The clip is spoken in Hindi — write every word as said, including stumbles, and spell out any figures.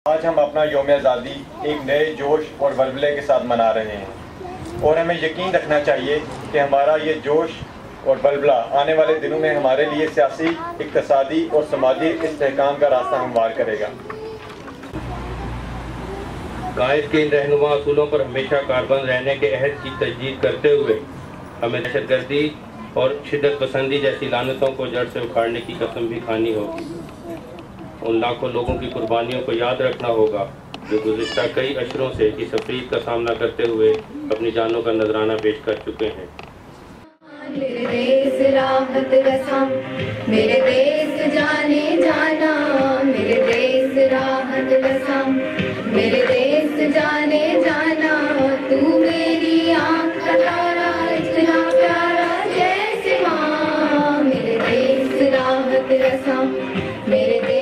आज हम अपना यौम आज़ादी एक नए जोश और वल्वले के साथ मना रहे हैं और हमें यकीन रखना चाहिए कि हमारा ये जोश और वल्वला आने वाले दिनों में हमारे लिए सियासी, इक़्तिसादी और समाजी इस्तेहकाम का रास्ता हमवार करेगा। कायद के इन रहनुमा असूलों पर हमेशा कारबंद रहने के अहद की तजदीद करते हुए हमें दहशतगर्दी और शिद्दत पसंदी जैसी लानतों को जड़ से उखाड़ने की कसम भी खानी होगी। उन लाखों लोगों की कुर्बानियों को याद रखना होगा जो गुज़िश्ता कई अशरों से इस अफरीद का सामना करते हुए अपनी जानों का नजराना पेश कर चुके हैं। मेरे देश राहत रसम, मेरे देश जाने जाना, मेरे देश राहत रसम, मेरे देश जाने जाना, तू मेरी आँख का तारा इतना प्यारा जैसे माँ। मेरे देश राहत रसम, मेरे